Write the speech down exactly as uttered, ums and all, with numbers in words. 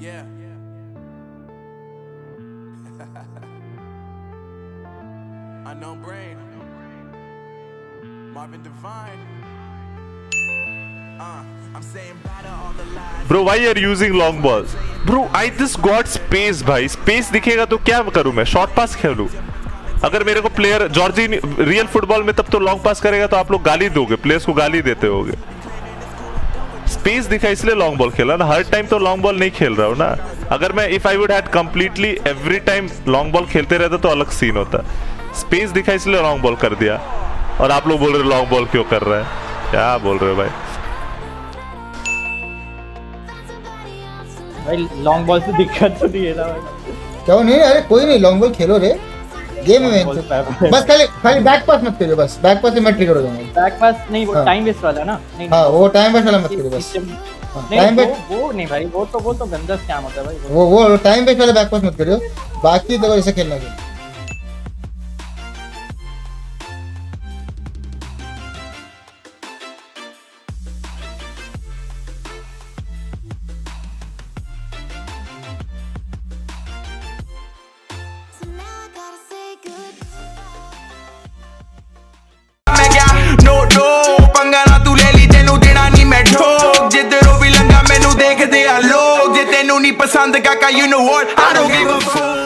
Yeah. Unknown brain. Marvin Divine. Uh, I'm saying bye to all the lies. Bro, why are you using long balls? Bro, I just got space भाई. Space दिखेगा तो क्या करूँ मैं? Short pass खेलूँ. अगर मेरे को प्लेयर जॉर्जी रियल फुटबॉल में तब तो लॉन्ग पास करेगा तो आप लोग गाली दोगे, प्लेयर्स को गाली देते होगे. स्पेस दिखा इसलिए लॉन्ग बॉल खेला ना. हर टाइम तो लॉन्ग बॉल नहीं खेल रहा हूँ ना. अगर मैं if I would had completely every time long ball खेलते रहता तो अलग सीन होता. स्पेस दिखा इसलिए लॉन्ग बॉल कर दिया और आप लोग बोल रहे हो लॉन्ग बॉल क्यों कर रहा है. क्या बोल रहे हो भाई? भाई लॉन्ग बॉल से दिक्कत तो नहीं है ना भाई. क्यों नहीं? अरे कोई नहीं, लॉन्ग बॉल खेलो रे. गेम में बस खाली खाली बैक पास मत करियो. बस बैक पास से मैं ट्रिगर हो जाऊंगा. बैक पास नहीं, वो टाइम वेस्ट वाला ना. नहीं हां, वो टाइम वेस्ट वाला मत करियो बस. टाइम वेस्ट वो नहीं भाई, वो तो वो तो गंदा स्कैम होता है भाई. वो वो टाइम वेस्ट वाला बैक पास मत करियो. बाकी तो ऐसे खेलना है. पसंद का का you know what I don't give a fuck.